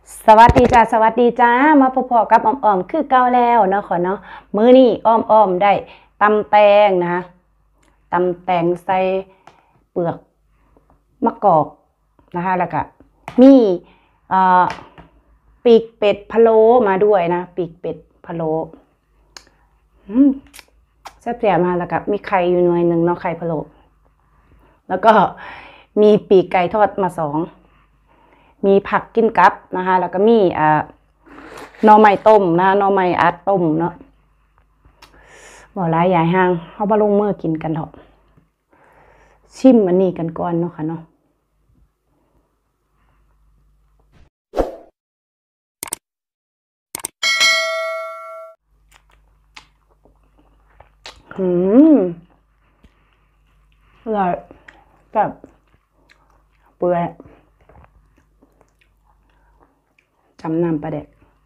สวัสดีจ้าสวัสดีจ้ามาพบกับอ้อมคือเก่าแล้วเนาะขอเนาะมื้อนี้อ้อมได้ตำแตงนะคะตำแตงใส่เปลือกมะกอกนะคะแล้วก็มีปีกเป็ดพะโล้มาด้วยนะปีกเป็ดพะโล้แซ่บๆมาแล้วก็มีไข่อยู่หน่วยหนึ่งเนาะไข่พะโล้แล้วก็มีปีกไก่ทอดมา2มีผักกินกับนะคะแล้วก็มีหน่อไม้ต้มนะหน่อไม้อัดต้มเนาะบ่หลายใหญ่ห้างเฮาบ่ลงมือกินกันเถอะชิมอันนี้กันก่อนเนาะค่ะเนาะอร่อยแบบเปื่อยจำน้ำปลาแดก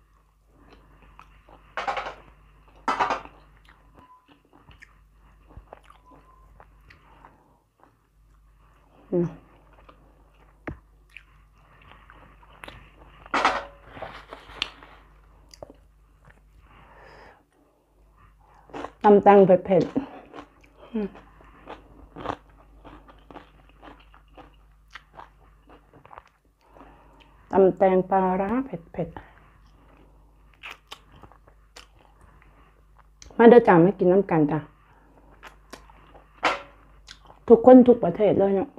ตำแตงเผ็ดตำแตงปลาร้าเผ็ดมาเด้อจ้าไม่กินน้ำกันจ้ะทุกคนทุกประเทศเลยเนาะ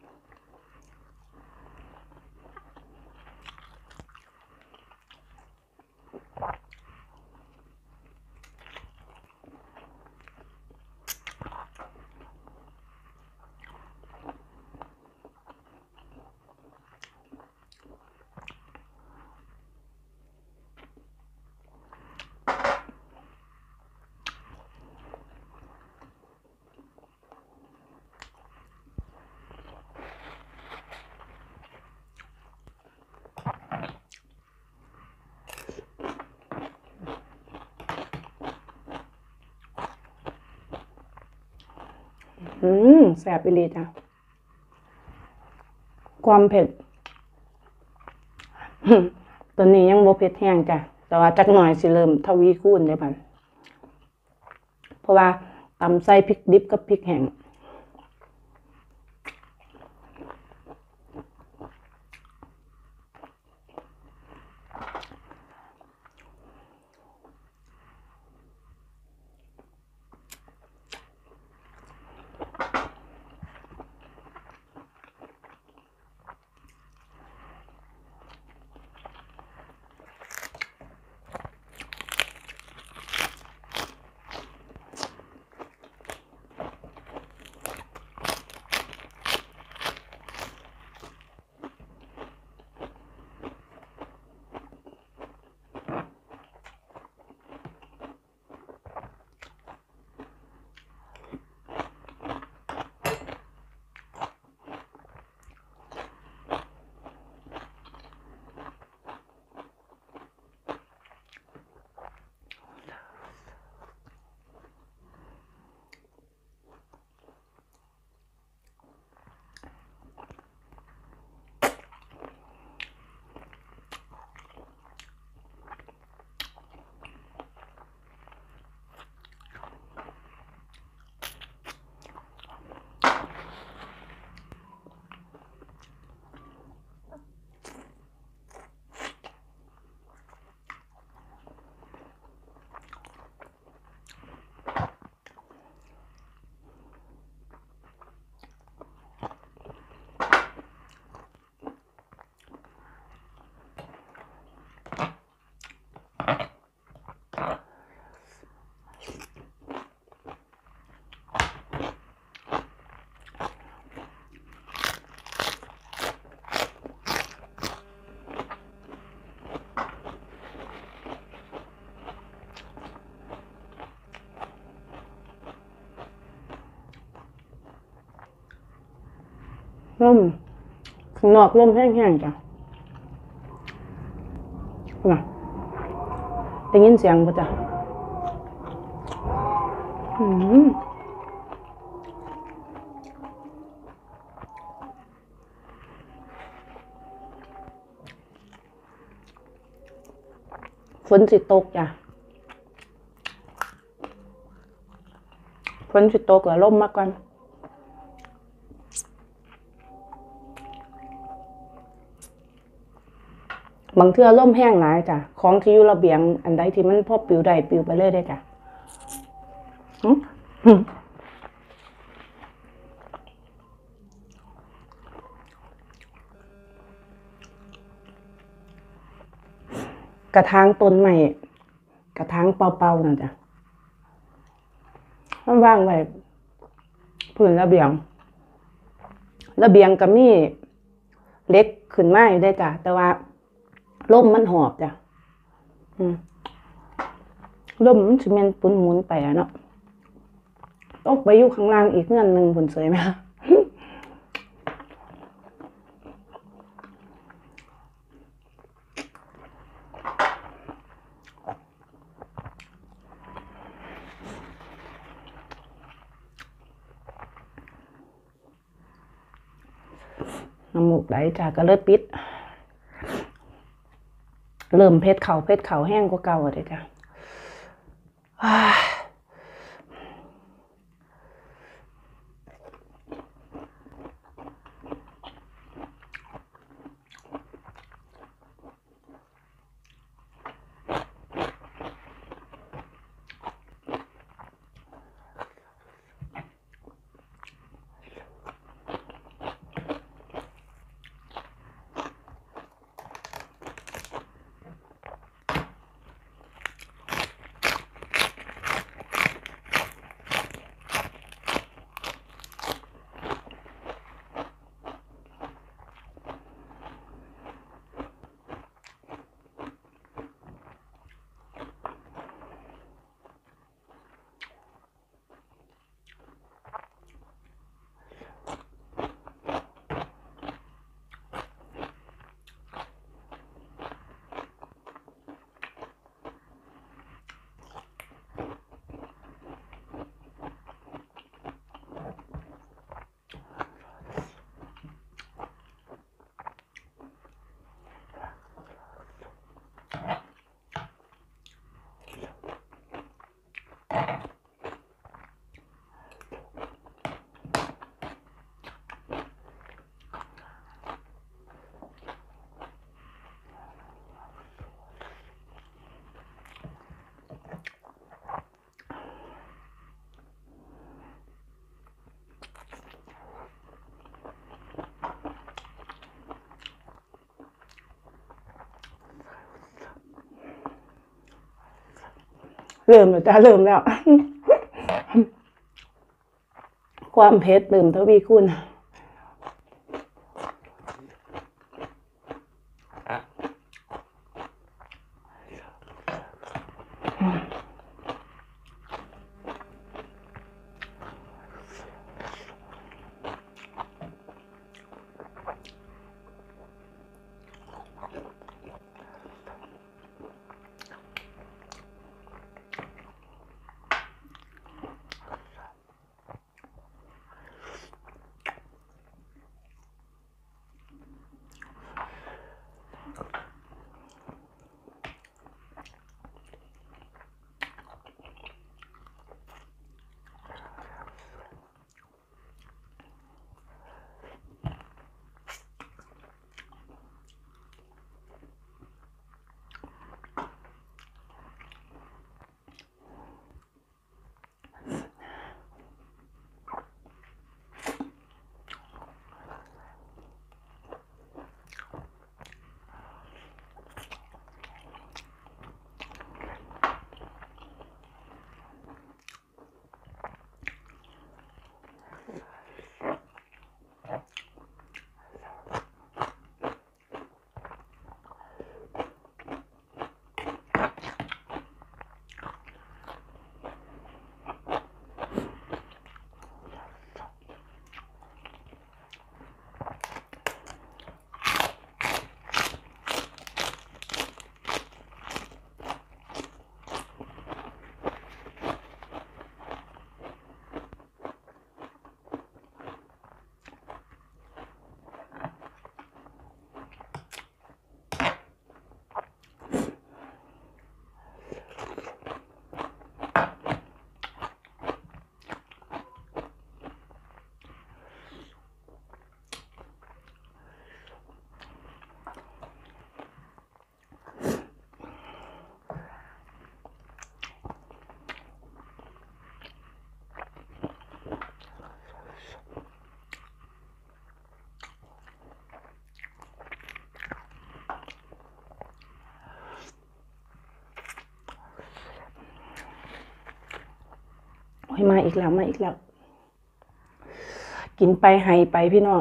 แซ่บอีหลีจ้ะความเผ็ดตอนนี้ยังบ่เผ็ดแห้งจ้ะแต่ว่าจักหน่อยสิเริ่มทวีคูณได้บัดเพราะว่าตำใส่พริกดิบกับพริกแห้งร่มข้างนอกร่มแห้งๆจ้ะน่ะได้ยินเสียงป่ะจ้ะฝนสิตกจ้ะฝนสิตกแล้วล่มมากกว่าบางเทื่อล่มแห้งหลายจ้ะของที่อยู่ระเบียงอันใดที่มันพอปิวได้ปิวไปเลยได้จ้ะกระถางต้นใหม่กระถางเป่าๆนั่นจ้ะมันว่างไว้พื้นระเบียงก็มีเล็กขึ้นมาอยู่ได้จ้ะแต่ว่าร่มมันหอบจ้ะร่มมันจะเป็นปุ่นหมุนไปอะเนาะตกไปอยู่ข้างล่างอีกเงื่อนหนึ่งผลเสยไหมคะน้ำมูกไหลจ้ะก็เลยปิดเริ่มเพชรเข่าแห้งกว่าเก่าเลยจ้ะเริ่มแล้วจ้ะเริ่มแล้วความเผ็ดเริ่มทวีคูณให้มาอีกแล้วมาอีกแล้วกินไปให้ไปพี่น้อง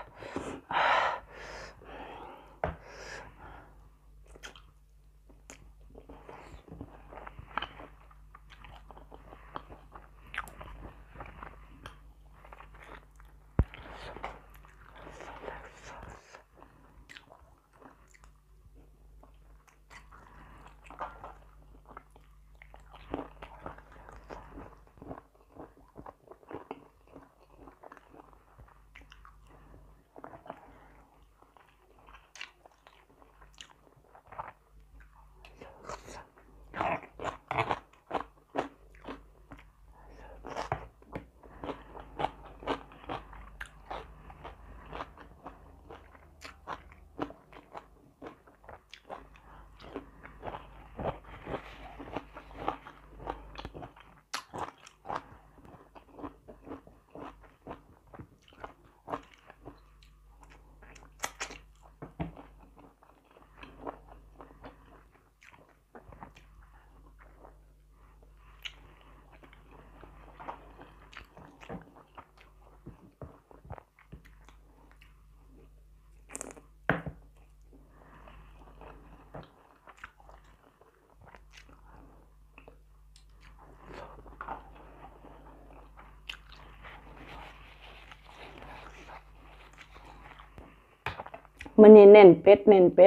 มันนี่เน้นเป็ดเน้นเป็ด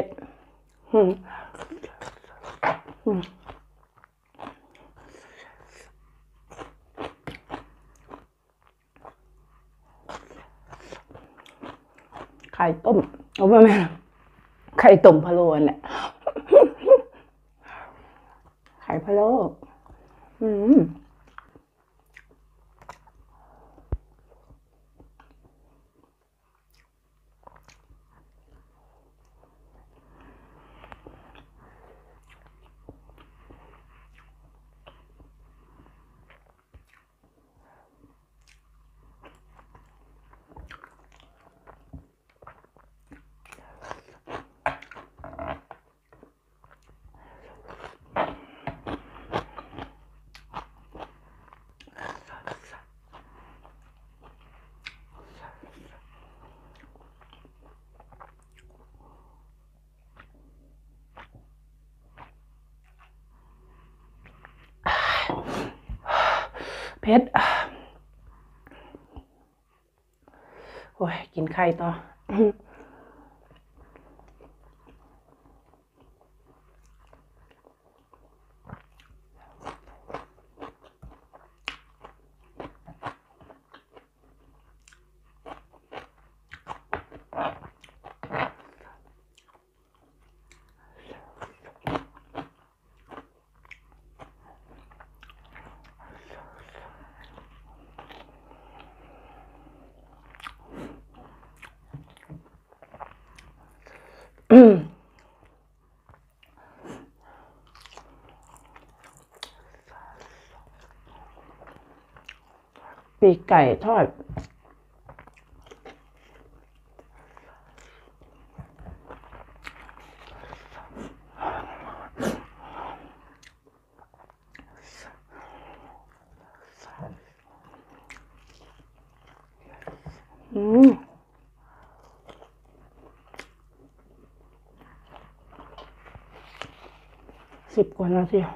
ไข่ต้มเอาไปไหมไข่ต้มพะโล้แหละไข่พะโล้เผ็ดโอ้ยกินไข่ต่อปีกไก่ทอด10 กว่านาที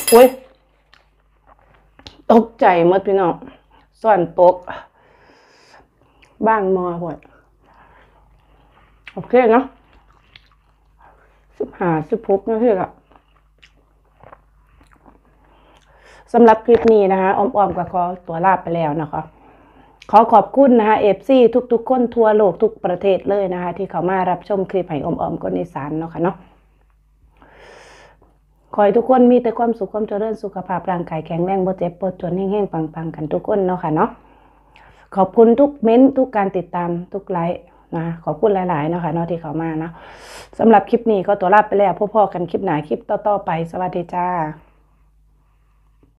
อุ้ยตกใจหมดพี่น้องส่วนตกบ้างมอหมดโอเคเนาะ16นาทีละสำหรับคลิปนี้นะคะอ้อมๆก็ขอตัวลาไปแล้วนะคะขอขอบคุณนะคะFCทุกๆคนทั่วโลกทุกประเทศเลยนะคะที่เขามารับชมคลิปให้อ้อมๆคนอีสานเนาะค่ะเนาะขอให้ทุกคนมีแต่ความสุขความเจริญสุขภาพร่างกายแข็งแรงบ่เจ็บบ่จนแห้งๆปังๆกันทุกคนเนาะค่ะเนาะขอบคุณทุกเม้นทุกการติดตามทุกไลค์นะขอบคุณหลายๆเนาะค่ะเนาะที่เขามานะสำหรับคลิปนี้ก็ตัวลาไปแล้วพบกันคลิปหน้าคลิปต่อๆไปสวัสดีจ้า